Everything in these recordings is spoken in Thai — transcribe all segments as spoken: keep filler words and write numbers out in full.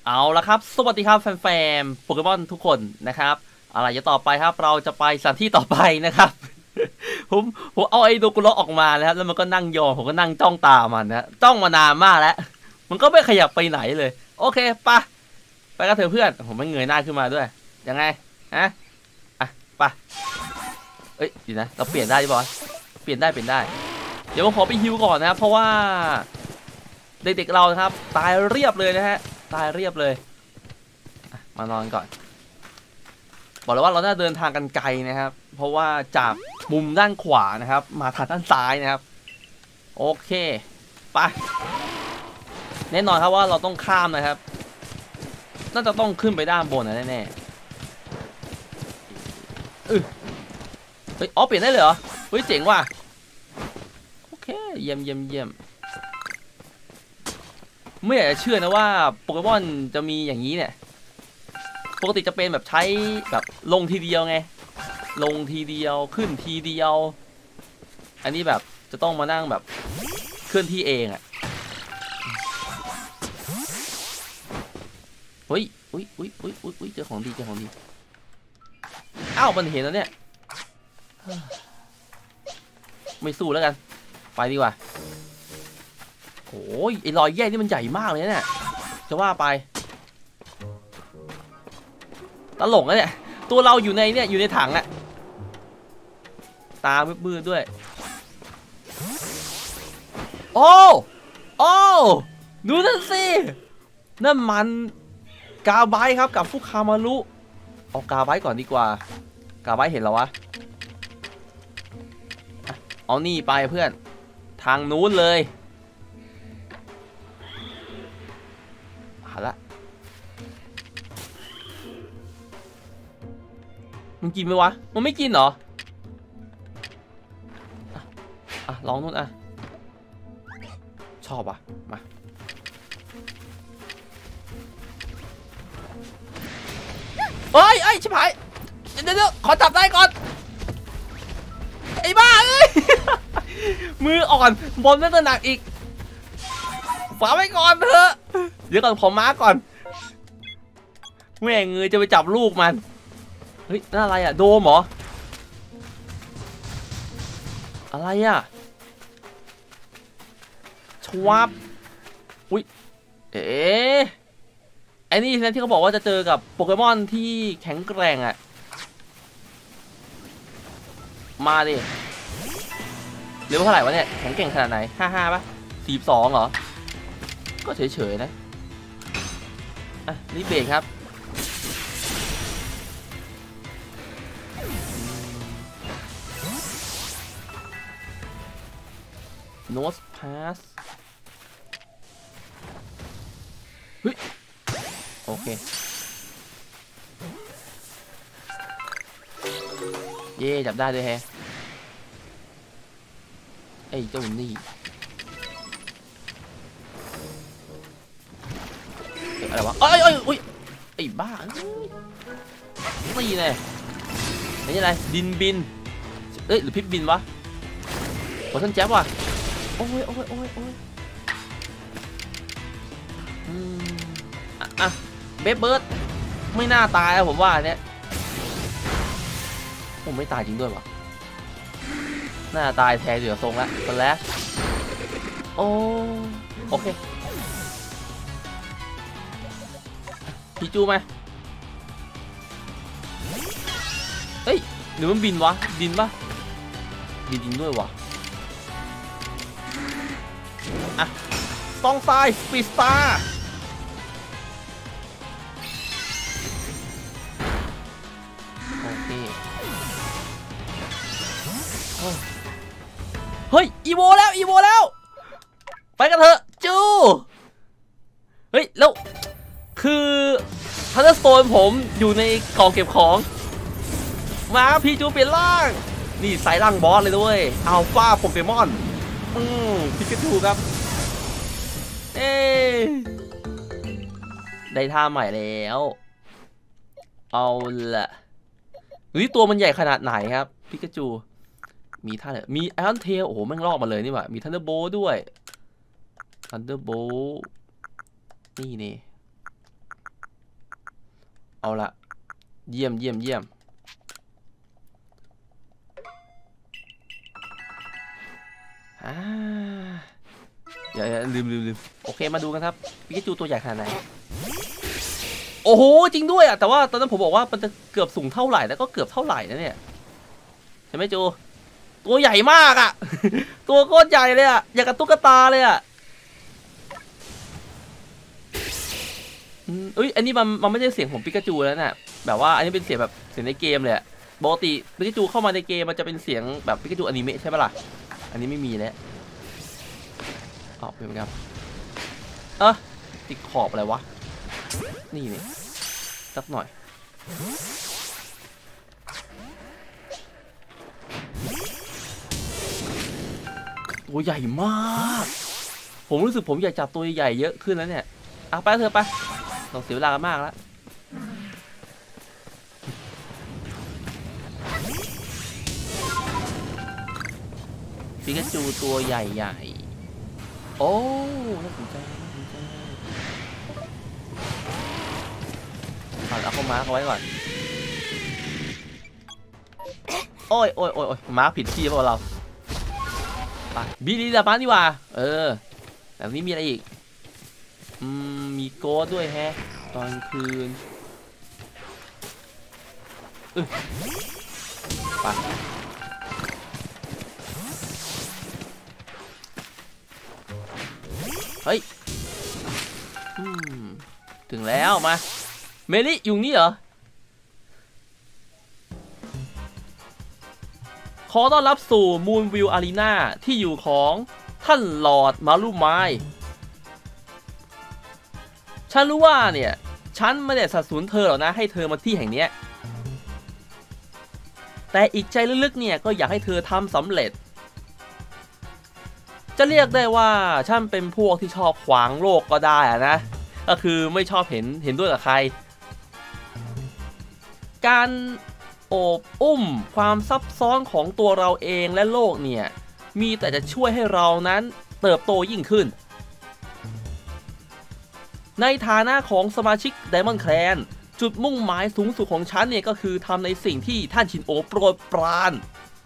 เอาละครับสวัสดีครับแฟนๆโปเกมอนทุกคนนะครับอะไรจะต่อไปครับเราจะไปสถานที่ต่อไปนะครับ ผมผมเอาไอ้โดกุโระออกมาแล้วแล้วมันก็นั่งยองผมก็นั่งจ้องตามันนะจ้องมานานมากแล้วมันก็ไม่ขยับไปไหนเลยโอเคปะไปกันเถอะเพื่อนผมไม่เงยหน้าขึ้นมาด้วยยังไงฮะอ่ะปะเอ้ยดีนะเราเปลี่ยนได้ดิบอสเปลี่ยนได้เปลี่ยนได้เดี๋ยวผมขอไปฮิวก่อนนะครับเพราะว่าเด็กๆเรานะครับตายเรียบเลยนะฮะตายเรียบเลยมานอนก่อนบอกเลยว่าเราน่าเดินทางกันไกลนะครับเพราะว่าจากมุมด้านขวานะครับมาทางด้านซ้ายนะครับโอเคไปแน่นอนครับว่าเราต้องข้ามนะครับน่าจะต้องขึ้นไปด้านบนนะแน่ๆเออเฮ้ยอ๋อเปลี่ยนได้เลยเหรอเฮ้ยเจ๋งว่ะโอเคเยี่ยมเยี่ยมเยี่ยมไม่อยากจะเชื่อนะว่าโปเกมอนจะมีอย่างนี้เนี่ยปกติจะเป็นแบบใช้แบบลงทีเดียวไงลงทีเดียวขึ้นทีเดียวอันนี้แบบจะต้องมานั่งแบบเคลื่อนที่เองอ่ะเฮ้ยอุ้ยอุ้ยอุ้ยอุ้ยอุ้ยเจอของดีเจอของดีอ้าวมันเห็นแล้วเนี่ยไม่สู้แล้วกันไปดีกว่าโอ้ยไอ้รอยแยกนี่มันใหญ่มากเลยเนี่ยจะว่าไปตลกนะเนี่ยตัวเราอยู่ในเนี่ยอยู่ในถังอะตามืดๆด้วยโอ้โอ้ดูนั่นสินั่นมันกาไบครับกับฟุคามารุเอากาไบก่อนดีกว่ากาไบเห็นแล้ววะเอานี่ไปเพื่อนทางนู้นเลยหาละมันกินไหมวะมันไม่กินเหรออ่ะลองนู่นอ่ะชอบอ่ะมาเฮ้ยไอ้ชิบหายเดี๋ยวเดี๋ยวขอจับได้ก่อนไอ้บ้าเอ้ย มืออ่อนบอลน่าจะหนักอีกฝาไว้ก่อนเถอะเดี๋ยวก่อนผมมาก่อนแม่งเงยจะไปจับลูกมันเฮ้ยนั่นอะไรอ่ะโดมเหรออะไรอ่ะชวับอุ้ยเอ๊ะไอ้นี่นะที่เขาบอกว่าจะเจอกับโปเกมอนที่แข็งแกร่งอ่ะมาดิเรียกว่าเท่าไหร่วะเนี่ยแข็งแกร่งขนาดไหนห้าห้าป่ะสี่สองเหรอก็เฉยๆนะอ่ะนี่เบรกครับโนสพาสเฮ้ยโอเคเย่จับได้ด้วยแฮะไอ้เจ้านี่อะไรวะเอ้ยเอ้ยอุ้ยไอ้บ้านี่ไงไอ้นี่อะไรดินบินเอ้ยหรือพิษบินวะโอ้ท่านแจ๊บว่ะโอ้ยโอ้ยโอ้ยโอ้ยอืมอ่ะอ่ะเบฟเบิร์ดไม่น่าตายอะผมว่าเนี่ยผมไม่ตายจริงด้วยวะน่าตายแทนเดี๋ยวทรงละสแลชโอ้โอเคพี่จูไหมเฮ้ยหรือมันบินวะบินปะบินจริงด้วยวะอ่ะซองทรายสปีดสตาร์โอเคเฮ้ยอีโวแล้วอีโวแล้วไปกันเถอะจูเฮ้ยแล้วคือทันเดอร์สโตนผมอยู่ในกล่องเก็บของมาพี่จูเปลี่ยนร่างนี่ใส่ร่างบอสเลยด้วยอัลฟาโปเกมอนอืมพิกาจูครับเอ้ได้ท่าใหม่แล้วเอาละนี่ตัวมันใหญ่ขนาดไหนครับพิกาจูมีท่าไหนมีไอรอนเทลโอ้โหแม่งลอกมาเลยนี่หว่ามีทันเดอร์โบลด้วยทันเดอร์โบลนี่นี่เอาละเยี่ยมเยี่ยมเยี่ยมอ่าอย่าลืมลืมลืมโอเคมาดูกันครับปิกาจูตัวใหญ่ขนาดไหนโอ้โหจริงด้วยอ่ะแต่ว่าตอนนั้นผมบอกว่ามันจะเกือบสูงเท่าไหร่แล้วก็เกือบเท่าไหร่นะเนี่ยใช่ไหมจูตัวใหญ่มากอ่ะ ตัวโคตรใหญ่เลยอ่ะอย่างกับตุ๊กตาเลยอ่ะเอ้ยอันนี้มันมันไม่ใช่เสียงของปิกาจูแล้วน่ะแบบว่าอันนี้เป็นเสียงแบบเสียงในเกมเลยปกติปิกาจูเข้ามาในเกมมันจะเป็นเสียงแบบปิกาจูอนิเมะใช่ปะล่ะอันนี้ไม่มีแล้วอ๋อเป็นไงครับเออติดขอบอะไรวะนี่นี่สักหน่อยตัวใหญ่มากผมรู้สึกผมอยากจับตัวใหญ่เยอะขึ้นแล้วเนี่ยเอาไปเถอะไปต้องเสียเวลากันมากแล้วปิกาจูตัวใหญ่ๆโอ้น่าสนใจน่าสนใจเอาเข้ามาเขาไว้ก่อนโอ้ยโอ้ยโอ้ยมาผิดที่เปล่าเราไปบิลีดาบ้านดีกว่าเออแบบนี้มีอะไรอีกอืมมีโกดด้วยแฮะตอนคืนเออไปเฮ้ยอืมถึงแล้วมาเมลี่อยู่นี่เหรอขอต้อนรับสู่มูนวิวอารีนาที่อยู่ของท่านลอร์ดมารุไมฉันรู้ว่าเนี่ยฉันไม่ได้สนับสนุนเธอหรอกนะให้เธอมาที่แห่งนี้แต่อีกใจลึกๆเนี่ยก็อยากให้เธอทำสำเร็จจะเรียกได้ว่าฉันเป็นพวกที่ชอบขวางโลกก็ได้อะนะก็คือไม่ชอบเห็นเห็นด้วยกับใครการโอบอุ้มความซับซ้อนของตัวเราเองและโลกเนี่ยมีแต่จะช่วยให้เรานั้นเติบโตยิ่งขึ้นในฐานะของสมาชิก Diamond Clan จุดมุ่งหมายสูงสุดของฉันเนี่ยก็คือทำในสิ่งที่ท่านชินโอโปรดปราน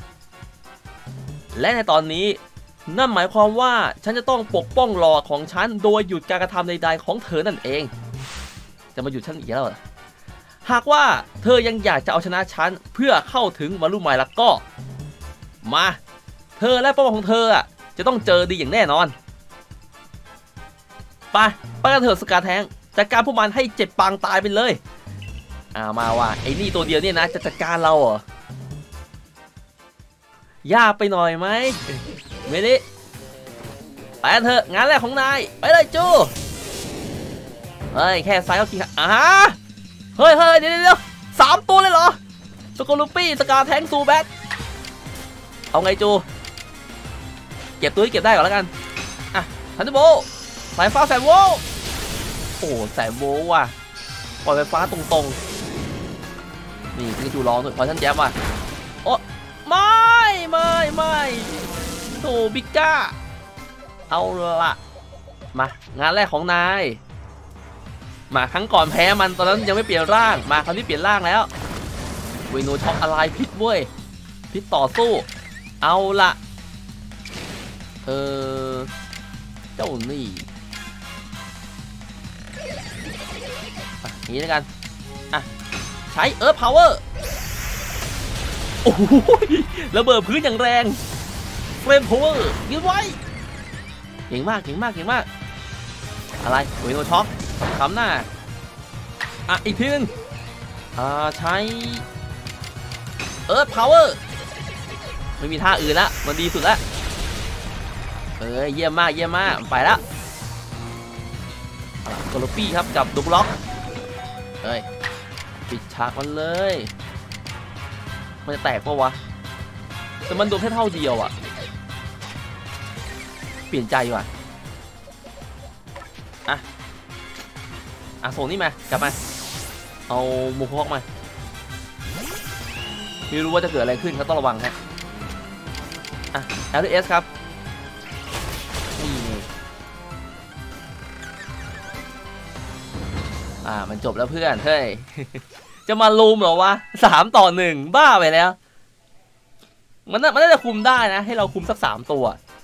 และในตอนนี้นั่นหมายความว่าฉันจะต้องปกป้องหลอดของฉันโดยหยุดการกระทำใดๆของเธอนั่นเองจะมาหยุดฉันอีกแล้วเหรอหากว่าเธอยังอยากจะเอาชนะฉันเพื่อเข้าถึงมารุไมแล้วก็มาเธอและป้อมของเธออ่ะจะต้องเจอดีอย่างแน่นอนไปไปกันเถอะสกาแทงจัดการพวกมันให้เจ็บปางตายไปเลยอ่ามาว่าไอ้นี่ตัวเดียวเนี่ยนะจะจัดการเราเหรอยากไปหน่อยไหมไม่ได้ไปเถอะงานแรกของนายไปเลยจูเฮ้ยแค่ซ้ายก็กี่อ่าเฮ้ยเฮ้ยเดี๋ยวเดี๋ยวสามตัวเลยเหรอสกอลูปี้สกาแทงซูแบทเอาไงจูเก็บตัวที่เก็บได้ก่อนแล้วกันอ่ะทันเดอร์โบสายฟ้าแสนโวโอ้แสนโวว่ะปล่อยไฟฟ้าตรงๆนี่พี่จูร้องด้วยพอท่านแจ๊บว่ะโอ้ไม่ไม่ไม่โธ่บิ๊กก้าเอาละมางานแรกของนายมาครั้งก่อนแพ้มันตอนนั้นยังไม่เปลี่ยนร่างมาคราวนี้เปลี่ยนร่างแล้วเวโนช็อกอะไรพิษเว้ยพิษต่อสู้เอาละเออเจ้านี่อย่างนี้แล้วกันอ่ะใช้เอิร์ธพาวเวอร์โอ้โหระเบิดพื้นอย่างแรงเฟรมพาวเวอร์ยืนไว้เก่งมากเก่งมากเก่งมากอะไรเวโนช็อกทำหน้าอ่ะอีกทีนึงอ่าใช้เอิร์ธพาวเวอร์ไม่มีท่าอื่นละมันดีสุดละเอ้ยเยี่ยมมากเยี่ยมมากไปแล้วกอลปี้ครับกับดุกล็อกเอ้ยปิดฉากมันเลยมันจะแตกปะวะแต่มันโดนแค่เท่าเดียวอ่ะเปลี่ยนใจว่ะอ่ะอ่ะส่งนี่มากลับมาเอาโมโฮกมาไม่รู้ว่าจะเกิดอะไรขึ้นครับต้องระวังฮะอ่ะ แอล ที เอส ครับนี่ออ่ามันจบแล้วเพื่อนเฮ้ย จะมาลุมเหรอวะสามต่อหนึ่งบ้าไปแล้วมันมันน่าจะคุมได้นะให้เราคุมสักสามตัว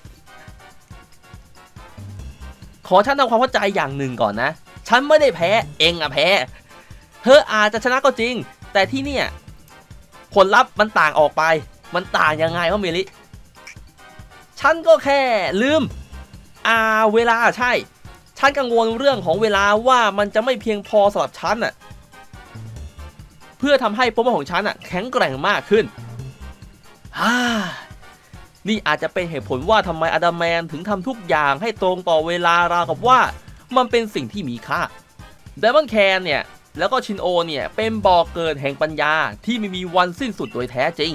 ขอฉันทำความเข้าใจอย่างหนึ่งก่อนนะฉันไม่ได้แพ้เองอะแพ้เธออาจจะชนะก็จริงแต่ที่เนี่ยผลลัพธ์มันต่างออกไปมันต่างยังไงวะเมลิฉันก็แค่ลืมอ่าเวลาใช่ฉันกังวลเรื่องของเวลาว่ามันจะไม่เพียงพอสำหรับฉันน่ะเพื่อทำให้โปรแกรมของฉันน่ะแข็งแกร่งมากขึ้นฮ่านี่อาจจะเป็นเหตุผลว่าทำไมอดัมแมนถึงทำทุกอย่างให้ตรงต่อเวลาราวกับว่ามันเป็นสิ่งที่มีค่าไดมอนด์แคนเนี่ยแล้วก็ชินโอเนี่ยเป็นบ่อเกิดแห่งปัญญาที่ไม่มีวันสิ้นสุดโดยแท้จริง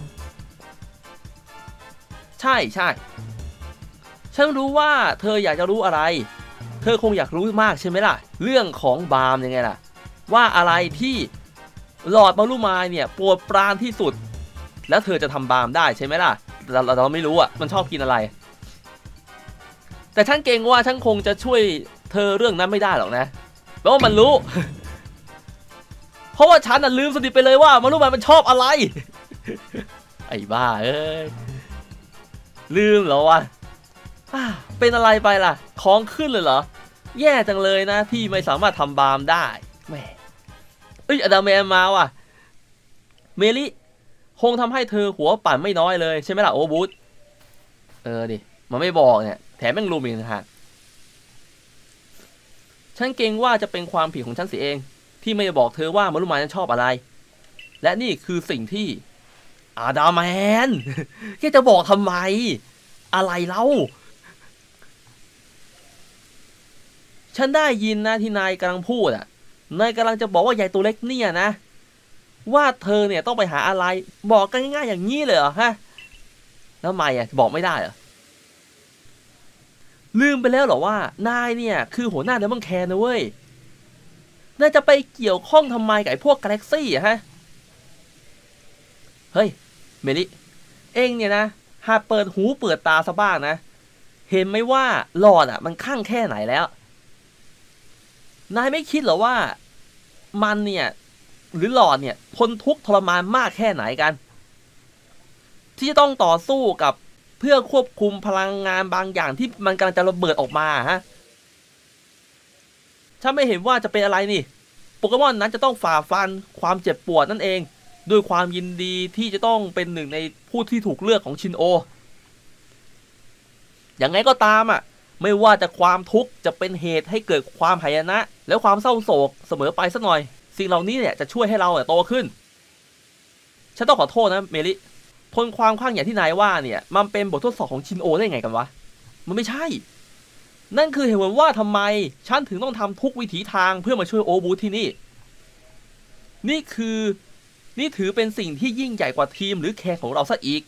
ใช่ใช่ฉันรู้ว่าเธออยากจะรู้อะไรเธอคงอยากรู้มากใช่ไหมล่ะเรื่องของบาร์มยังไงล่ะว่าอะไรที่หลอดมารุมายเนี่ยโปรดปรานที่สุดแล้วเธอจะทำบาร์มได้ใช่ไหมล่ะเราเราไม่รู้อ่ะมันชอบกินอะไรแต่ฉันเกรงว่าฉันคงจะช่วยเธอเรื่องนั้นไม่ได้หรอกนะเพราะว่ามันรู้ เพราะว่าฉันน่ะลืมสนิทไปเลยว่ามารุมายมันชอบอะไร ไอ้บ้าเอ้ยลืมเหรอวะเป็นอะไรไปล่ะของขึ้นเลยเหรอแย่จังเลยนะที่ไม่สามารถทำบาร์มได้แม่เอ้ยอดัมแมนมาว่ะเมลิคงทำให้เธอหัวปั่นไม่น้อยเลยใช่ไหมล่ะโอบูธเออดิมันไม่บอกเนี่ยแถมแม่งลุมอีกนะฮะฉันเกรงว่าจะเป็นความผิดของฉันสิเองที่ไม่บอกเธอว่ามารุมายนั้นชอบอะไรและนี่คือสิ่งที่อดัมแมนแกจะบอกทำไมอะไรเล่าฉันได้ยินนะที่นายกำลังพูดอ่ะนายกำลังจะบอกว่ายายตัวเล็กเนี่ยนะว่าเธอเนี่ยต้องไปหาอะไรบอกกันง่ายๆอย่างนี้เลยเหรอฮะแล้วทำไมอ่ะบอกไม่ได้เหรอลืมไปแล้วเหรอว่านายเนี่ยคือหัวหน้าเดมอนแคนนะเว้ยนายจะไปเกี่ยวข้องทำไมกับไอ้พวกกาแล็กซี่อะฮะเฮ้ยเมลิเอ็งเนี่ยนะหากเปิดหูเปิดตาซะบ้างนะเห็นไหมว่าหลอดอ่ะมันข้างแค่ไหนแล้วนายไม่คิดเหรอว่ามันเนี่ยหรือหลอดเนี่ยทนทุกข์ทรมานมากแค่ไหนกันที่จะต้องต่อสู้กับเพื่อควบคุมพลังงานบางอย่างที่มันกำลังจะระเบิดออกมาฮะถ้าไม่เห็นว่าจะเป็นอะไรนี่โปเกมอนนั้นจะต้องฝ่าฟันความเจ็บปวดนั่นเองด้วยความยินดีที่จะต้องเป็นหนึ่งในผู้ที่ถูกเลือกของชินโออย่างไงก็ตามอ่ะไม่ว่าจะความทุกข์จะเป็นเหตุให้เกิดความหายนะและความเศร้าโศกเสมอไปสักหน่อยสิ่งเหล่านี้เนี่ยจะช่วยให้เราโตขึ้นฉันต้องขอโทษนะเมลิทนความข้างอย่างที่นายว่าเนี่ยมันเป็นบททดสอบของชินโอได้ไงกันวะมันไม่ใช่นั่นคือเหตุผลว่าทำไมฉันถึงต้องทำทุกวิถีทางเพื่อมาช่วยโอบูที่นี่นี่คือนี่ถือเป็นสิ่งที่ยิ่งใหญ่กว่าทีมหรือแคนของเราซะอีก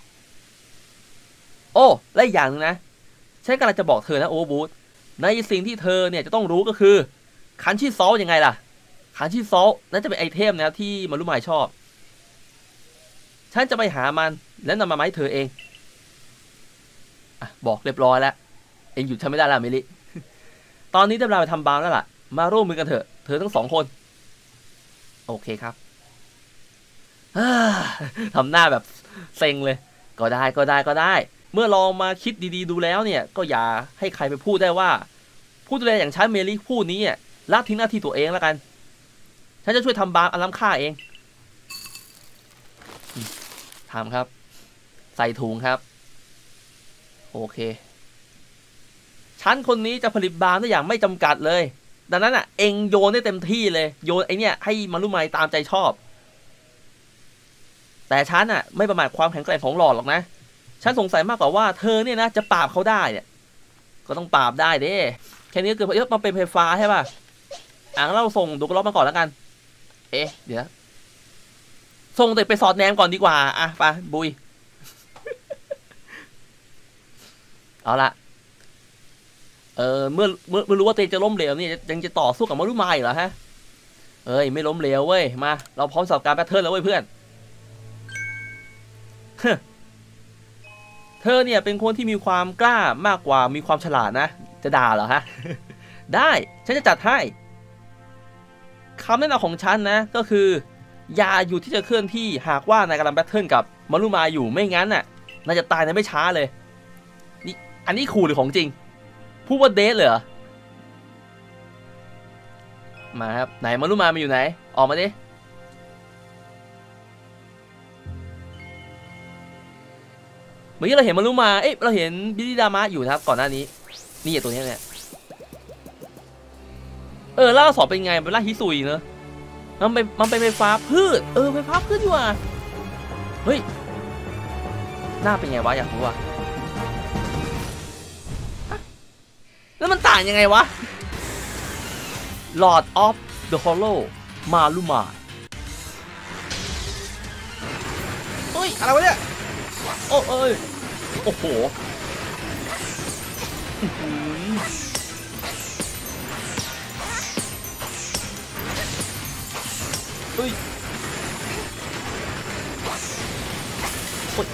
โอ้และอีกอย่างนึงนะฉันกำลังจะบอกเธอนะโอบูธในสิ่งที่เธอเนี่ยจะต้องรู้ก็คือคันชิซอลยังไงล่ะคันชิซอลนั่นจะเป็นไอเทมนะที่มารุมายชอบฉันจะไปหามันและนำมาให้เธอเองอ่ะบอกเรียบร้อยแล้วเองหยุดฉันไม่ได้แล้วมิลิตอนนี้ได้เวลาไปทำบาร์แล้วล่ะมาร่วมมือกันเถอะเธอทั้งสองคนโอเคครับทำหน้าแบบเซ็งเลยก็ได้ก็ได้ก็ได้เมื่อลองมาคิดดีๆดูแล้วเนี่ยก็อย่าให้ใครไปพูดได้ว่าผู้ดูแลอย่างฉันเมลิผู้นี้อ่ะละทิ้งหน้าที่ตัวเองแล้วกันฉันจะช่วยทำบาร์อันล้ำค่าเองทำครับใส่ถุงครับโอเคฉันคนนี้จะผลิตบาร์ได้อย่างไม่จำกัดเลยดังนั้นอ่ะเองโยนได้เต็มที่เลยโยนไอเนี่ยให้มารุมายตามใจชอบแต่ฉันอ่ะไม่ประมาทความแข็งแกร่งของหลอดหรอกนะฉันสงสัยมากกว่าว่าเธอเนี่ยนะจะปราบเขาได้เนี่ยก็ต้องปราบได้เด้แค่นี้เกิดเยอะมาเป็นไฟฟ้าใช่ป่ะอ่ะเราส่งดูกระล็อกมาก่อนแล้วกันเอ๊ะเดี๋ยวส่งเด็กไปสอดแนมก่อนดีกว่าอ่ะไปบุยเอาละเออเมื่อเมื่อเมื่อรู้ว่าเตจะล้มเหลวนี่ยังจะต่อสู้กับมารุมายเหรอฮะเอ้ยไม่ล้มเหลวเว้ยมาเราพร้อมสอบการแพทเทิร์นแล้วเว้ยเพื่อนเธอเนี่ยเป็นคนที่มีความกล้ามากกว่ามีความฉลาดนะจะด่าเหรอฮะได้ฉันจะจัดให้ำแนะนำของฉันนะก็คืออย่าหยุดที่จะเคลื่อนที่หากว่านายกำลังแบทเทิลกับมารุมาอยู่ไม่งั้นน่ะนายจะตายในไม่ช้าเลยนี่อันนี้ขู่หรือของจริงพูดว่าเดทเลยเหรอมาครับไหนมารุมามาอยู่ไหนออกมาดิเมื่อกี้เราเห็นมารุมาเอ๊ะเราเห็นบิลิดามะอยู่นะครับก่อนหน้านี้นี่ตัวนี้เนี่ยเออล่าสอบเป็นไงเป็นล่าฮิซุยเนอะมันเป็นมันเป็นไฟฟ้าพืชเออไฟฟ้าพืชอยู่อ่ะเฮ้ยหน้าเป็นไงวะอยากรู้ว่ะแล้วมันต่างยังไงวะ Lord of the Hollow มารุมาเฮ้ยอะไรวะเนี่ยโอ้เอ้ยโอ้โหเฮ้ยโอ้ย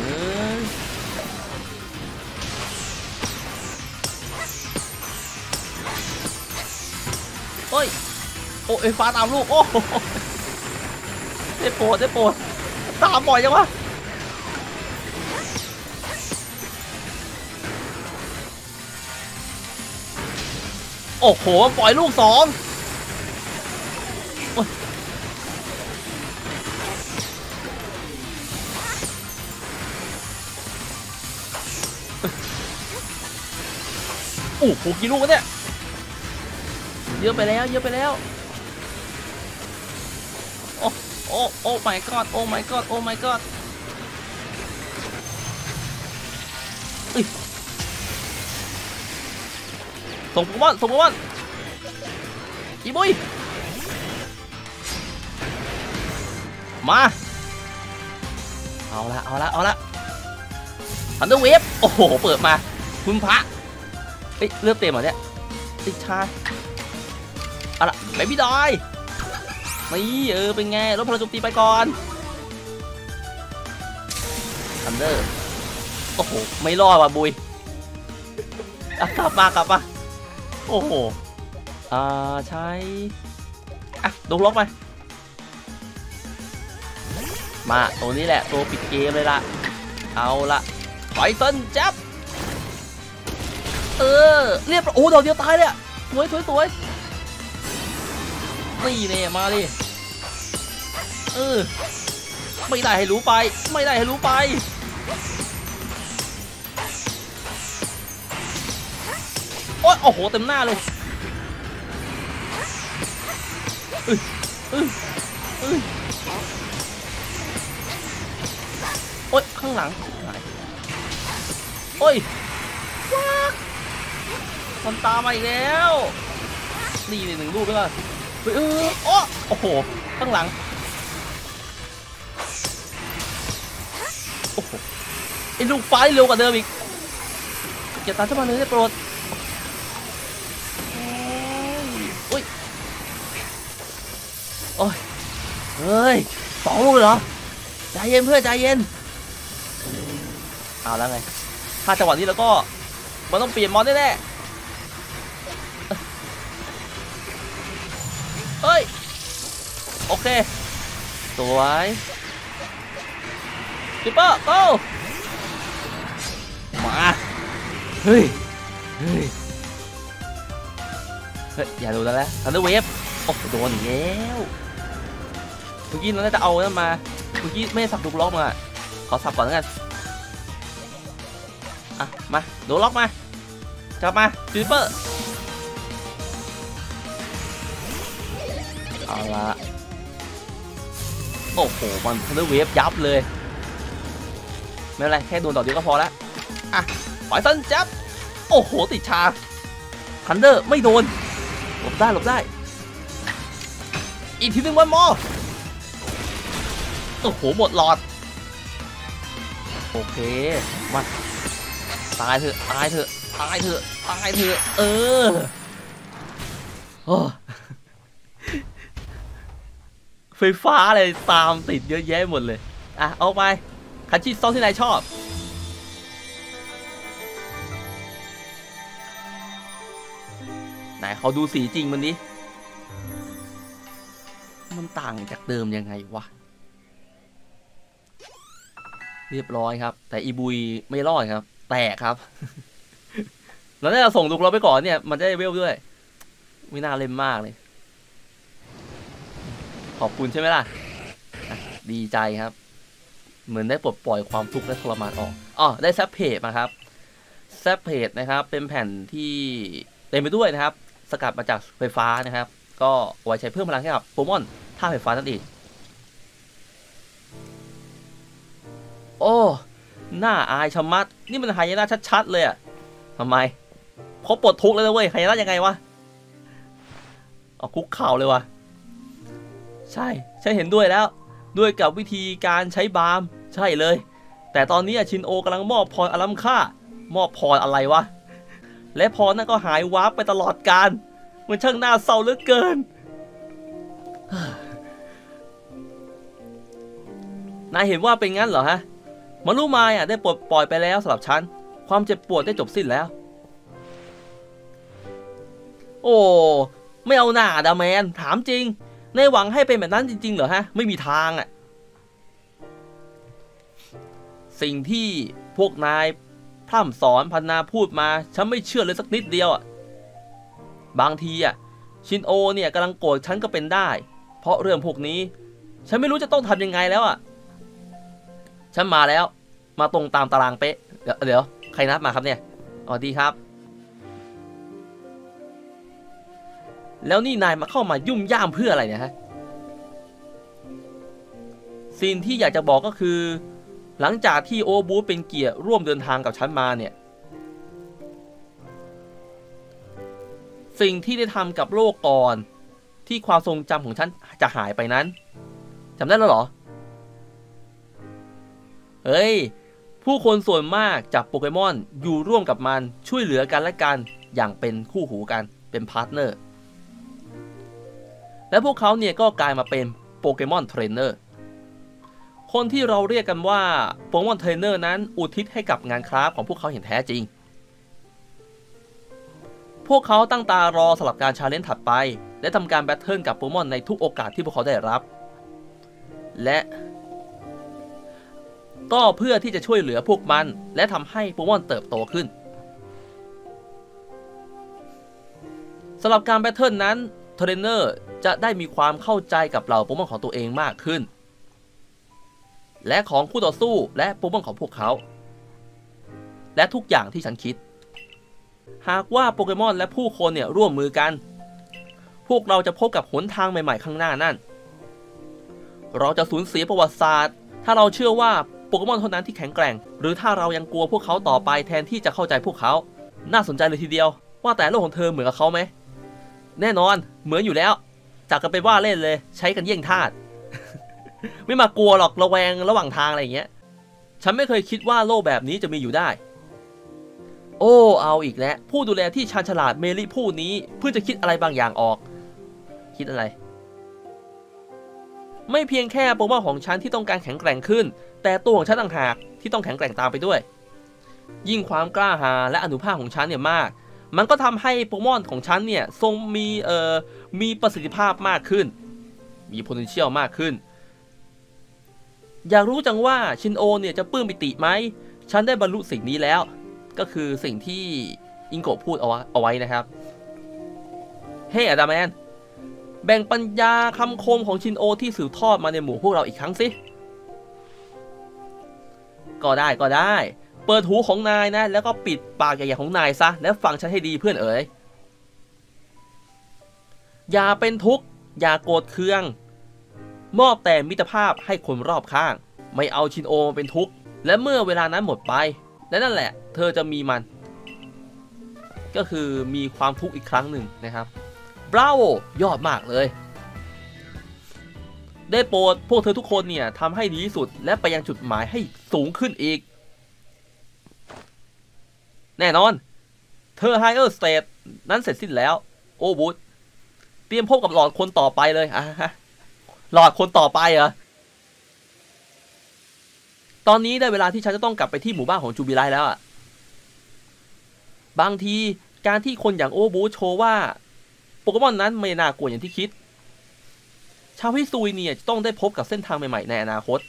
เฮ้ยโอ้ไอ้ฟ้าตามลูกโอ้ได้โปรดได้โปรดตามบ่อยจังวะโอ้โหปล่อยลูกสองโอ้โหกี่ลูกเนี่ยเยอะไปแล้วเยอะไปแล้วโอ้โอ้โอ้ my god โอ้ my god โอ้ my god ส่งโปเกมอนส่งโปเกมอนอีบุยมาเอาละเอาละเอาละทันเดอร์เวฟโอ้โหเปิดมาคุณพระเอ้ยเลือดเต็มเหรอเนี่ยติดชาเอาละเบบี้ดอยนี่เออเป็นไงรถพลังโจมตีไปก่อนทันเดอร์โอ้โหไม่รอดว่ะบุยกลับมากลับมาโอ้โหอ่าใช้อ่ะดูล็อกไปมาตัวนี้แหละตัวปิดเกมเลยล่ะเอาละไฟเติ้ลจับเออเรียบโอ้ดอกเดียวตายเลยสวยสวยสวยนี่เนี่ยมาดิเออไม่ได้ให้รู้ไปไม่ได้ให้รู้ไปโอ้ยโอ้โหเต็มหน้าเลยเอ้ยเอ้ยเอ้ยโอ้ยข้างหลังโอ้ยว้ามันตามมาอีกแล้วนี่หนึ่งลูกด้วยกันเออโอ้โอ้โหข้างหลังโอ้โหไอ้ลูกไฟเร็วกว่าเดิมอีกอย่าตามเข้ามาเลยได้โปรดโอ้ยโอ้ยเฮ้ยสองลูกเลยเหรอใจเย็นเพื่อนใจเย็นเอาแล้วไงถ้าจังหวะนี้แล้วก็มันต้องเปลี่ยนมอนแน่ๆเฮ้ยโอเคสวยจิปเปอร์โก้มาเฮ้ยเฮ้ยเฮ้ยอย่าดูแล้วนะทันเดอร์เวฟโอ้โดนอีกแล้วเมื่อกี้เราจะเอานั่นมาเมื่อกี้ไม่สับลูกล็อกมาขอสับก่อนแล้วกันอ่ะมาดูล็อกมาจับมาจิปเปอร์เอาละโอ้โหมันทันเดอร์เวฟยับเลยไม่เป็นไรแค่โดนต่อเดียวก็พอแล้วอ่ะปล่อยสั้นจับโอ้โหติดชาทันเดอร์ไม่โดนหลบได้หลบได้อีกทีนึงวันมอโอ้โหหมดหลอดโอเคมาตายเถอะตายเถอะตายเถอะตายเถอะเออโอ้ไฟฟ้าอะไรตามติดเยอะแยะหมดเลยอ่ะเอาไปคันชิซองที่นายชอบไหนเขาดูสีจริงมันดิมันต่างจากเดิมยังไงวะเรียบร้อยครับแต่อีบุยไม่รอดครับแตกครับ แล้วถ้าเราส่งลูกเราไปก่อนเนี่ยมันจะได้เวลด้วยไม่น่าเล่นมากเลยขอบคุณใช่ไหมล่ะดีใจครับเหมือนได้ปลดปล่อยความทุกข์และทรมานออกอ๋อได้แซปเพจมาครับแซปเพจนะครับเป็นแผ่นที่เต็มไปด้วยนะครับสกัดมาจากไฟฟ้านะครับก็ไว้ใช้เพิ่มพลังให้กับโปเกมอนท่าไฟฟ้านั่นเองโอ้หน้าอายชะมัดนี่มันไฮยาน่าชัดๆเลยอะทำไมเขาปลดทุกข์เลยนะเว้ยไฮยาน่ายังไงวะเอาคุกเข่าเลยวะใช่ใช่เห็นด้วยแล้วด้วยกับวิธีการใช้บาร์มใช่เลยแต่ตอนนี้ชินโอกำลังมอบพรอลัมค่ามอบพรอะไรวะและพรนั่นก็หายวาร์ปไปตลอดกาลมันช่างน่าเศร้าเหลือเกินนายเห็นว่าเป็นงั้นเหรอฮะมารุมายอ่ะได้ปลดปล่อยไปแล้วสำหรับฉันความเจ็บปวดได้จบสิ้นแล้วโอ้ไม่เอาหน้าดาแมนถามจริงในหวังให้เป็นแบบนั้นจริงๆเหรอฮะไม่มีทางอ่ะสิ่งที่พวกนายพร่ำสอนพันนาพูดมาฉันไม่เชื่อเลยสักนิดเดียวอ่ะบางทีอ่ะชินโอเนี่ยกำลังโกรธฉันก็เป็นได้เพราะเรื่องพวกนี้ฉันไม่รู้จะต้องทำยังไงแล้วอ่ะฉันมาแล้วมาตรงตามตารางเป๊ะเดี๋ยวเดี๋ยวใครนัดมาครับเนี่ยอ๋อดีครับแล้วนี่นายมาเข้ามายุ่มย่ามเพื่ออะไรเนี่ยฮะสิ่งที่อยากจะบอกก็คือหลังจากที่โอบูเป็นเกียรติร่วมเดินทางกับฉันมาเนี่ยสิ่งที่ได้ทำกับโลกก่อนที่ความทรงจำของฉันจะหายไปนั้นจำได้แล้วเหรอเฮ้ยผู้คนส่วนมากจับโปเกมอนอยู่ร่วมกับมันช่วยเหลือกันและกันอย่างเป็นคู่หูกันเป็นพาร์ทเนอร์และพวกเขาเนี่ยก็กลายมาเป็นโปเกมอนเทรนเนอร์คนที่เราเรียกกันว่าโปเกมอนเทรนเนอร์นั้นอุทิศให้กับงานคราฟของพวกเขาอย่างแท้จริงพวกเขาตั้งตารอสำหรับการชาเลนจ์ถัดไปและทำการแบทเทิลกับโปเกมอนในทุกโอกาสที่พวกเขาได้รับและก็เพื่อที่จะช่วยเหลือพวกมันและทำให้โปเกมอนเติบโตขึ้นสำหรับการแบทเทิลนั้นเทรนเนอร์จะได้มีความเข้าใจกับเหล่าโปเกมอนของตัวเองมากขึ้นและของคู่ต่อสู้และโปเกมอนของพวกเขาและทุกอย่างที่ฉันคิดหากว่าโปเกมอนและผู้คนเนี่ยร่วมมือกันพวกเราจะพบกับหนทางใหม่ๆข้างหน้านั่นเราจะสูญเสียประวัติศาสตร์ถ้าเราเชื่อว่าโปเกมอนเท่านั้นที่แข็งแกร่งหรือถ้าเรายังกลัวพวกเขาต่อไปแทนที่จะเข้าใจพวกเขาน่าสนใจเลยทีเดียวว่าแต่โลกของเธอเหมือนกับเขาไหมแน่นอนเหมือนอยู่แล้วจากกันไปว่าเล่นเลยใช้กันเยี่ยงทาส ไม่มากลัวหรอกระแวงระหว่างทางอะไรอย่างเงี้ยฉันไม่เคยคิดว่าโลกแบบนี้จะมีอยู่ได้โอ้เอาอีกแล้วผู้ดูแลที่ชาญฉลาดเมลิผู้นี้เพื่อจะคิดอะไรบางอย่างออกคิดอะไรไม่เพียงแค่โปเกมอนของฉันที่ต้องการแข็งแกร่งขึ้นแต่ตัวของฉันต่างหากที่ต้องแข็งแกร่งตามไปด้วยยิ่งความกล้าหาญและอนุภาพของฉันเนี่ยมากมันก็ทำให้โปเกมอนของฉันเนี่ยทรงมีเอ่อมีประสิทธิภาพมากขึ้นมี potential มากขึ้นอยากรู้จังว่าชินโอเนี่ยจะปลื้มปิติไหมฉันได้บรรลุสิ่งนี้แล้วก็คือสิ่งที่อิงโกะพูดเอาไว้เอาไว้นะครับเฮ้ยอะดาแมนแบ่งปัญญาคำคมของชินโอที่สืบทอดมาในหมู่พวกเราอีกครั้งสิก็ได้ก็ได้เปิดหูของนายนะแล้วก็ปิดปากใหญ่ๆของนายซะแล้วฟังฉันให้ดีเพื่อนเอ๋ยอย่าเป็นทุกข์อย่าโกรธเคืองมอบแต่มิตรภาพให้คนรอบข้างไม่เอาชินโอเป็นทุกข์และเมื่อเวลานั้นหมดไปและนั่นแหละเธอจะมีมันก็คือมีความทุกข์อีกครั้งหนึ่งนะครับบราโวยอดมากเลยได้โปรดพวกเธอทุกคนเนี่ยทำให้ดีที่สุดและไปยังจุดหมายให้สูงขึ้นอีกแน่นอนเธอไฮเออร์สเตทนั้นเสร็จสิ้นแล้วโอ้บูธเตรียมพบกับหลอดคนต่อไปเลยอ่ะฮะหลอดคนต่อไปเหรอตอนนี้ได้เวลาที่ฉันจะต้องกลับไปที่หมู่บ้านของจูบิไลแล้วอ่ะบางทีการที่คนอย่างโอบูโชว์ว่าโปเกมอนนั้นไม่น่ากลัวอย่างที่คิดชาวฮิซุยเนี่ยจะต้องได้พบกับเส้นทางใหม่ๆในอนาคต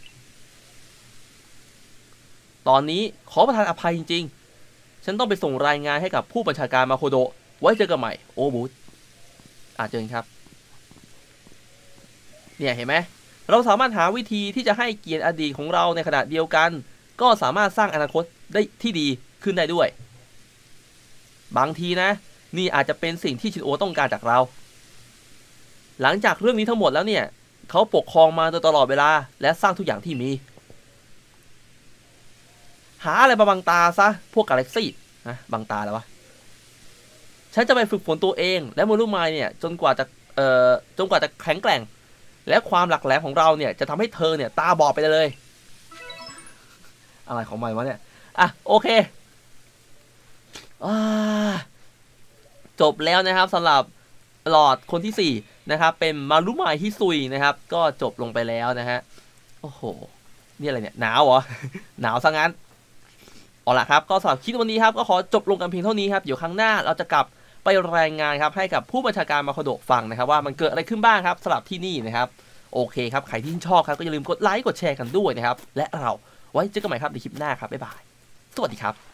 ตอนนี้ขอประทานอภัยจริงๆฉันต้องไปส่งรายงานให้กับผู้บัญชาการมาโคโดะไว้เจอกันใหม่โอบูธอาจเจอครับเนี่ยเห็นไหมเราสามารถหาวิธีที่จะให้เกียรติอดีตของเราในขณะเดียวกันก็สามารถสร้างอนาคตได้ที่ดีขึ้นได้ด้วยบางทีนะนี่อาจจะเป็นสิ่งที่ชินโอต้องการจากเราหลังจากเรื่องนี้ทั้งหมดแล้วเนี่ยเขาปกครองมาโดยตลอดเวลาและสร้างทุกอย่างที่มีหาอะไรมาบังตาซะพวกกาแล็กซี่นะบังตาแล้ววะฉันจะไปฝึกฝนตัวเองและโมลูมายเนี่ยจนกว่าจะเอ่อจนกว่าจะแข็งแกร่งและความหลักแหลมของเราเนี่ยจะทำให้เธอเนี่ยตาบอดไปเลยอะไรของมันวะเนี่ยอ่ะโอเคจบแล้วนะครับสำหรับหลอดคนที่สี่นะครับเป็นมารุมายฮิซุยนะครับก็จบลงไปแล้วนะฮะโอ้โหนี่อะไรเนี่ยหนาวเหรอ หนาวซะงั้นเอาล่ะครับก็สำหรับคลิปวันนี้ครับก็ขอจบลงกันเพียงเท่านี้ครับเดี๋ยวครั้งหน้าเราจะกลับไปรายงานครับให้กับผู้บัญชาการมาโคโดะฟังนะครับว่ามันเกิดอะไรขึ้นบ้างครับสำหรับที่นี่นะครับโอเคครับใครที่ชอบครับก็อย่าลืมกดไลค์กดแชร์กันด้วยนะครับและเราไว้เจอกันใหม่ครับในคลิปหน้าครับบ๊ายบายสวัสดีครับ